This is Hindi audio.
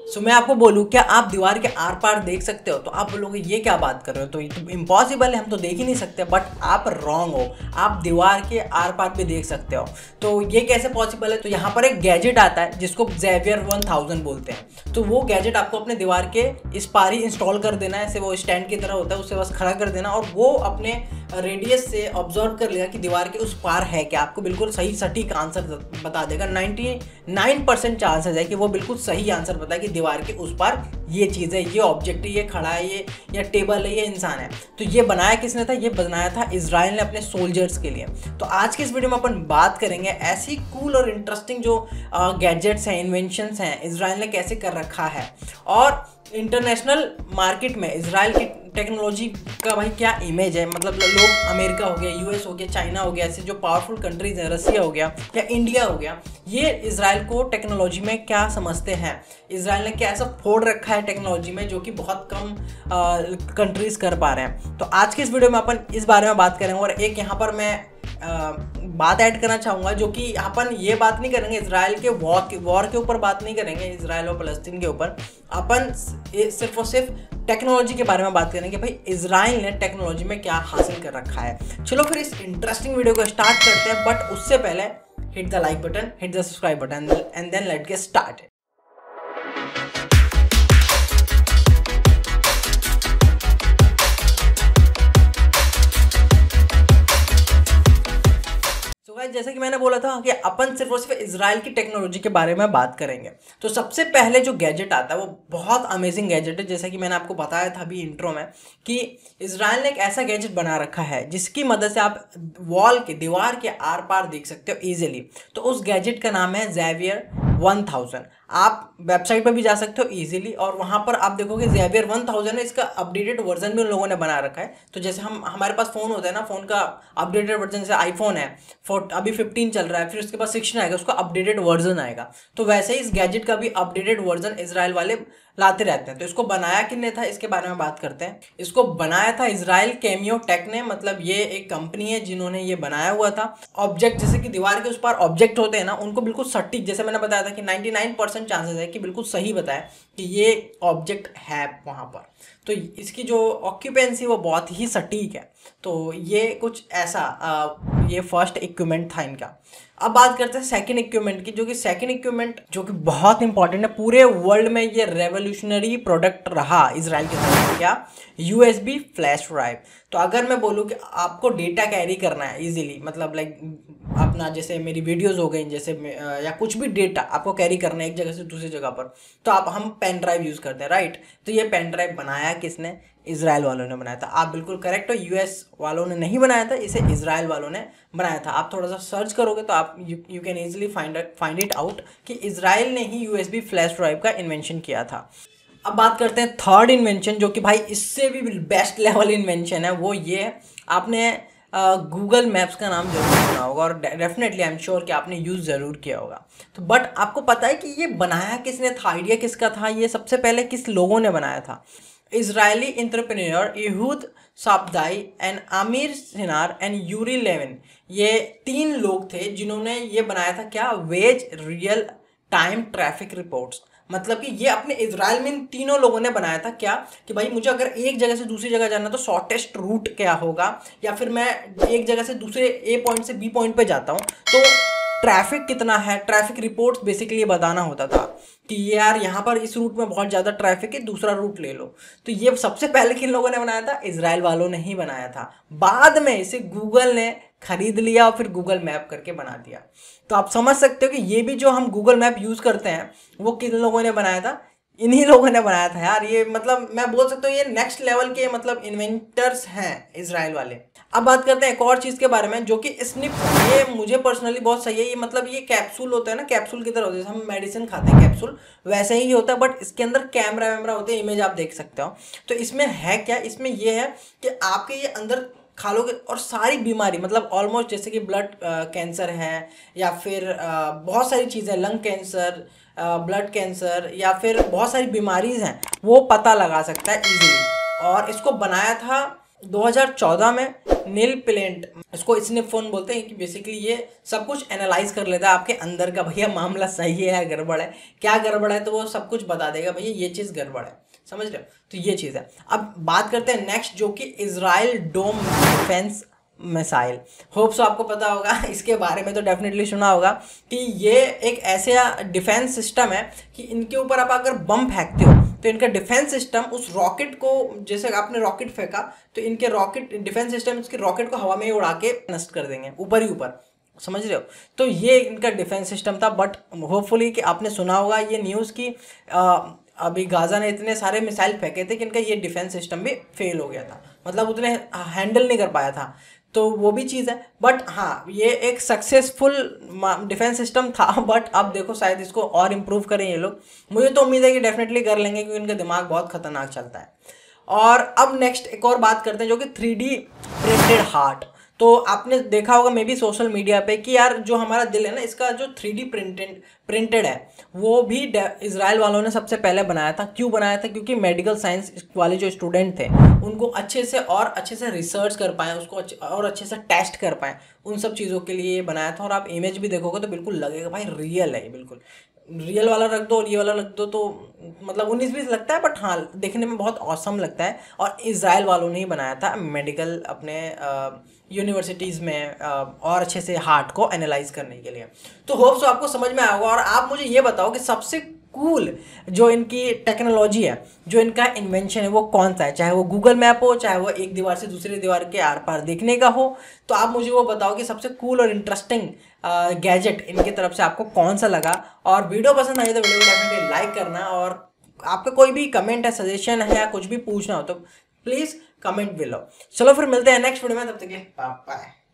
मैं आपको बोलूँ क्या आप दीवार के आर पार देख सकते हो, तो आप बोलोगे ये क्या बात कर रहे हो, तो ये तो इम्पॉसिबल है, हम तो देख ही नहीं सकते। बट आप रॉन्ग हो, आप दीवार के आर पार भी देख सकते हो। तो ये कैसे पॉसिबल है? तो यहाँ पर एक गैजेट आता है जिसको ज़ेवियर 1000 बोलते हैं। तो वो गैजेट आपको अपने दीवार के इस पार ही इंस्टॉल कर देना है, ऐसे वो स्टैंड की तरह होता है, उससे बस खड़ा कर देना, और वो अपने रेडियस से ऑब्जर्व कर लेगा कि दीवार के उस पार है क्या। आपको बिल्कुल सही सटीक आंसर बता देगा। 99% चांसेस है कि वो बिल्कुल सही आंसर बताए कि दीवार के उस पार ये चीज़ है, ये ऑब्जेक्ट है, ये खड़ा है, ये या टेबल है, ये इंसान है। तो ये बनाया किसने था? ये बनाया था इजराइल ने अपने सोल्जर्स के लिए। तो आज के इस वीडियो में अपन बात करेंगे ऐसी कूल और इंटरेस्टिंग जो गैजेट्स हैं, इन्वेंशंस हैं, इजराइल ने कैसे कर रखा है, और इंटरनेशनल मार्केट में इजराइल की टेक्नोलॉजी का भाई क्या इमेज है। मतलब लोग अमेरिका हो गया, यूएस हो गया, चाइना हो गया, ऐसे जो पावरफुल कंट्रीज हैं, रसिया हो गया या इंडिया हो गया, ये इजराइल को टेक्नोलॉजी में क्या समझते हैं, इजराइल ने क्या ऐसा फोड़ रखा है टेक्नोलॉजी में जो कि बहुत कम कंट्रीज कर पा रहे हैं। तो आज के इस वीडियो में अपन इस बारे में बात करेंगे। और एक यहाँ पर मैं बात ऐड करना चाहूँगा, जो कि अपन ये बात नहीं करेंगे इजराइल के वॉर के ऊपर बात नहीं करेंगे, इजराइल और फलस्तीन के ऊपर। अपन सिर्फ और सिर्फ टेक्नोलॉजी के बारे में बात करेंगे, भाई इजराइल ने टेक्नोलॉजी में क्या हासिल कर रखा है। चलो फिर इस इंटरेस्टिंग वीडियो को स्टार्ट करते हैं, बट उससे पहले hit the like button, hit the subscribe button, and then let's get start. जैसे कि मैंने बोला था कि अपन सिर्फ और सिर्फ इजराइल की टेक्नोलॉजी के बारे में बात करेंगे। तो सबसे पहले जो गैजेट आता है वो बहुत अमेजिंग गैजेट है। जैसे कि मैंने आपको बताया था अभी इंट्रो में कि इजराइल ने एक ऐसा गैजेट बना रखा है जिसकी मदद से आप दीवार के आर पार देख सकते हो इजीली। तो उस गैजेट का नाम है ज़ेवियर 1000। आप वेबसाइट पर भी जा सकते हो इजीली, और वहाँ पर आप देखोगे ज़ेवियर 1000 है, इसका अपडेटेड वर्जन भी उन लोगों ने बना रखा है। तो जैसे हमारे पास फ़ोन होता है ना, फ़ोन का अपडेटेड वर्जन, जैसे आईफोन है अभी 15 चल रहा है, फिर उसके बाद 16 आएगा, उसका अपडेटेड वर्जन आएगा। तो वैसे ही इस गैजेट का भी अपडेटेड वर्जन इजराइल वाले लाते रहते हैं। तो इसको बनाया किसने था, इसके बारे में बात करते हैं। इसको बनाया था इजराइल केमियो टेक ने, मतलब ये एक कंपनी है जिन्होंने ये बनाया हुआ था। ऑब्जेक्ट जैसे कि दीवार के उस पार ऑब्जेक्ट होते हैं ना, उनको बिल्कुल सटीक, जैसे मैंने बताया था कि 99% चांसेस है कि बिल्कुल सही बताए कि ये ऑब्जेक्ट है वहाँ पर। तो इसकी जो ऑक्यूपेंसी वो बहुत ही सटीक है। तो ये कुछ ऐसा ये फर्स्ट इक्विपमेंट था इनका। अब बात करते हैं सेकंड इक्विपमेंट की, जो कि सेकंड इक्विपमेंट जो कि बहुत इंपॉर्टेंट है पूरे वर्ल्ड में। ये रेवोल्यूशनरी प्रोडक्ट रहा इजराइल की तरफ से, क्या? USB flash drive. तो अगर मैं बोलूँ कि आपको डेटा कैरी करना है इजीली, मतलब लाइक अपना जैसे मेरी वीडियोस हो गई जैसे या कुछ भी डेटा आपको कैरी करना है एक जगह से दूसरी जगह पर, तो हम पेन ड्राइव यूज़ करते हैं, राइट? तो ये पेन ड्राइव बनाया किसने? इजराइल वालों ने बनाया था। आप बिल्कुल करेक्ट हो, US वालों ने नहीं बनाया था, इसे इजराइल वालों ने बनाया था। आप थोड़ा सा सर्च करोगे तो आप you can easily find it out कि इजराइल ने ही USB फ्लैश ड्राइव का इन्वेंशन किया था। अब बात करते हैं थर्ड इन्वेंशन, जो कि भाई इससे भी बेस्ट लेवल इन्वेंशन है। वो ये है, आपने गूगल मैप्स का नाम जरूर सुना होगा, और डेफिनेटली आई एम श्योर कि आपने यूज़ ज़रूर किया होगा। तो बट आपको पता है कि ये बनाया किसने था, आइडिया किसका था, ये सबसे पहले किस लोगों ने बनाया था? इजरायली एंटरप्रेन्योर यहूद शाबदाई एंड आमिर सिनार एंड यूरी लेविन, ये 3 लोग थे जिन्होंने ये बनाया था। क्या? Waze real time traffic reports. मतलब कि ये अपने इजराइल में इन तीनों लोगों ने बनाया था। क्या कि भाई मुझे अगर एक जगह से दूसरी जगह जाना तो शॉर्टेस्ट रूट क्या होगा, या फिर मैं एक जगह से दूसरे A पॉइंट से B पॉइंट पे जाता हूँ तो ट्रैफिक कितना है, ट्रैफिक रिपोर्ट्स बेसिकली बताना होता था कि यार यहाँ पर इस रूट में बहुत ज़्यादा ट्रैफिक है, दूसरा रूट ले लो। तो ये सबसे पहले किन लोगों ने बनाया था? इजराइल वालों ने ही बनाया था। बाद में इसे गूगल ने खरीद लिया और फिर गूगल मैप करके बना दिया। तो आप समझ सकते हो कि ये भी जो हम गूगल मैप यूज़ करते हैं वो किन लोगों ने बनाया था? इन्हीं लोगों ने बनाया था यार। ये मतलब मैं बोल सकता हूँ ये नेक्स्ट लेवल के मतलब इन्वेंटर्स हैं इजराइल वाले। अब बात करते हैं एक और चीज़ के बारे में, जो कि स्निप, ये मुझे पर्सनली बहुत सही है। ये मतलब ये कैप्सूल होता है ना, कैप्सूल की तरह होता है, जैसे हम मेडिसिन खाते हैं कैप्सूल वैसे ही होता है, बट इसके अंदर कैमरा वैमरा होते हैं, इमेज आप देख सकते हो। तो इसमें है क्या? इसमें ये है कि आपके ये अंदर खा लोगे और सारी बीमारी, मतलब ऑलमोस्ट जैसे कि ब्लड कैंसर है, या फिर बहुत सारी चीज़ें, लंग कैंसर, ब्लड कैंसर, या फिर बहुत सारी बीमारीज़ हैं, वो पता लगा सकता है इजीली। और इसको बनाया था 2014 में नील प्लेंट, इसको स्निप फोन बोलते हैं कि बेसिकली ये सब कुछ एनालाइज कर लेता है आपके अंदर का, भैया मामला सही है या गड़बड़ है, क्या गड़बड़ है तो वो सब कुछ बता देगा, भैया ये चीज़ गड़बड़ है, समझ रहे हो। तो ये चीज़ है। अब बात करते हैं नेक्स्ट, जो कि Israel dome defence missile. Hope so आपको पता होगा, इसके बारे में तो डेफिनेटली सुना होगा कि ये एक ऐसा डिफेंस सिस्टम है कि इनके ऊपर आप अगर बम फेंकते हो तो इनका डिफेंस सिस्टम उस रॉकेट को, जैसे आपने रॉकेट फेंका तो इनके रॉकेट डिफेंस सिस्टम उसके रॉकेट को हवा में ही उड़ा के नष्ट कर देंगे, ऊपर ही ऊपर, समझ रहे हो। तो ये इनका डिफेंस सिस्टम था। बट होपफुली कि आपने सुना होगा ये न्यूज़ की अभी गाजा ने इतने सारे मिसाइल फेंके थे कि इनका ये डिफेंस सिस्टम भी फेल हो गया था, मतलब उतने हैंडल नहीं कर पाया था, तो वो भी चीज़ है। बट हाँ, ये एक सक्सेसफुल डिफेंस सिस्टम था। बट अब देखो शायद इसको और इम्प्रूव करें ये लोग, मुझे तो उम्मीद है कि डेफिनेटली कर लेंगे क्योंकि इनका दिमाग बहुत खतरनाक चलता है। और अब नेक्स्ट एक और बात करते हैं जो कि 3D प्रिंटेड हार्ट। तो आपने देखा होगा मे बी सोशल मीडिया पे कि यार जो हमारा दिल है ना, इसका जो 3D प्रिंटेड है वो भी इजराइल वालों ने सबसे पहले बनाया था। क्यों बनाया था? क्योंकि मेडिकल साइंस वाले जो स्टूडेंट थे उनको अच्छे से रिसर्च कर पाएँ, उसको और अच्छे से टेस्ट कर पाएँ, उन सब चीज़ों के लिए बनाया था। और आप इमेज भी देखोगे तो बिल्कुल लगेगा भाई रियल है, बिल्कुल रियल वाला रख दो और ये वाला रख दो तो मतलब 19-20 लगता है, बट हाँ देखने में बहुत औसम लगता है। और इजराइल वालों ने ही बनाया था मेडिकल अपने यूनिवर्सिटीज़ में और अच्छे से हार्ट को एनालाइज करने के लिए। तो होप सो आपको समझ में आया होगा। और आप मुझे ये बताओ कि सबसे कूल जो इनकी टेक्नोलॉजी है, जो इनका इन्वेंशन है, वो कौन सा है? चाहे वो गूगल मैप हो, चाहे वो एक दीवार से दूसरी दीवार के आर पार देखने का हो, तो आप मुझे वो बताओ कि सबसे कूल और इंटरेस्टिंग गैजेट इनकी तरफ से आपको कौन सा लगा। और वीडियो पसंद आई तो वीडियो को डेफिनेटली लाइक करना, और आपका कोई भी कमेंट है, सजेशन है या कुछ भी पूछना हो तो प्लीज़ कमेंट बिलो। चलो फिर मिलते हैं नेक्स्ट वीडियो में, तब तक के बाय बाय।